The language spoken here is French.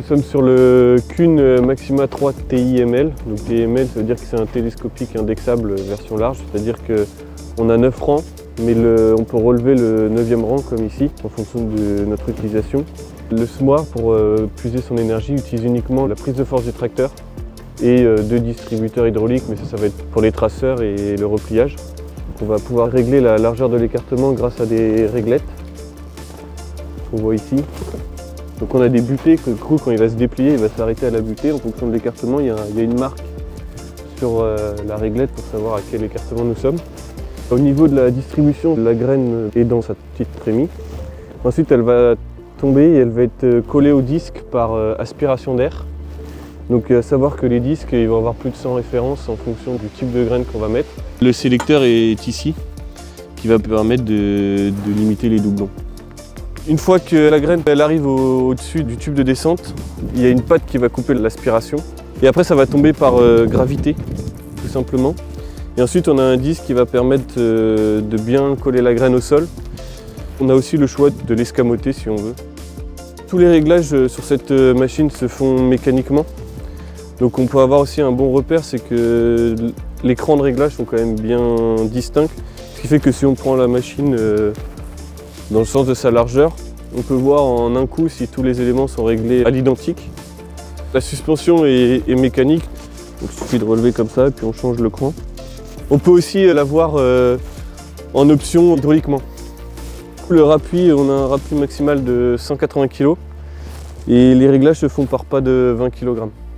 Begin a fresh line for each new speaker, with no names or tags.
sommes sur le Kuhn Maxima 3 TIML. Donc TIML, ça veut dire que c'est un télescopique indexable version large, c'est-à-dire qu'on a 9 rangs, mais on peut relever le 9e rang comme ici, en fonction de notre utilisation. Le semoir, pour puiser son énergie, utilise uniquement la prise de force du tracteur et 2 distributeurs hydrauliques, mais ça va être pour les traceurs et le repliage. Donc on va pouvoir régler la largeur de l'écartement grâce à des réglettes qu'on voit ici. Donc on a des butées que le crew, quand il va se déplier, il va s'arrêter à la butée. En fonction de l'écartement, il y a une marque sur la réglette pour savoir à quel écartement nous sommes. Au niveau de la distribution, la graine est dans sa petite trémie. Ensuite, elle va tomber et elle va être collée au disque par aspiration d'air. Donc à savoir que les disques, ils vont avoir plus de 100 références en fonction du type de graine qu'on va mettre. Le sélecteur est ici, qui va permettre de limiter les doublons. Une fois que la graine elle arrive au-dessus du tube de descente, il y a une patte qui va couper l'aspiration. Et après ça va tomber par gravité, tout simplement. Et ensuite on a un disque qui va permettre de bien coller la graine au sol. On a aussi le choix de l'escamoter si on veut. Tous les réglages sur cette machine se font mécaniquement. Donc on peut avoir aussi un bon repère, c'est que l'écran de réglage sont quand même bien distincts. Ce qui fait que si on prend la machine dans le sens de sa largeur, on peut voir en un coup si tous les éléments sont réglés à l'identique. La suspension est mécanique, donc il suffit de relever comme ça et puis on change le cran. On peut aussi l'avoir en option hydrauliquement. Le rappui, on a un rappui maximal de 180 kg et les réglages se font par pas de 20 kg.